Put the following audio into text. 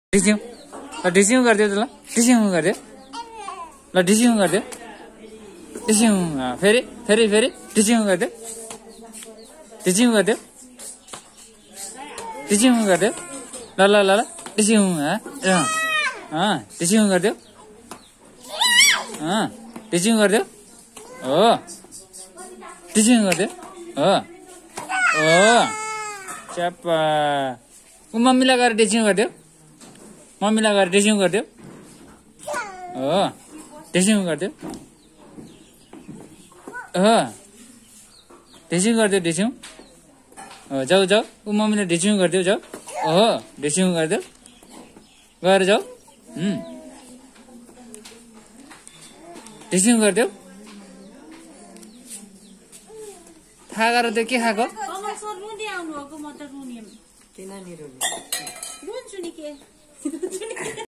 डिस्यू ल डिस्यू गरिदियो त ल डिस्यू गरिदियो ल डिस्यू गरिदियो डिस्यू फेरि फेरि फेरि डिस्यू गरिदियो डिस्यू गरिदियो डिस्यू गरिदियो ल ल ल ल डिस्यू डिस्यू गरिदियो डिस्यू गरिदियो हो डिस्यू गरिदियो हो हो च्याप्पा मम्मीलाई गएर डिस्यू गरिदियो मम्मीलाई गएर डिस्यू गरिदियो हो डिस्यू गरिदियो हो डिस्यू गरिदियो डिस्यू हो जाऊ जाऊ ऊ मम्मीले डिस्यू गरिदियो जाऊ हो डिस्यू गरिदियो गएर जाऊ डिस्यू गरिदियो थाहा गरेर त्यो के खाएको रुन्छु नि के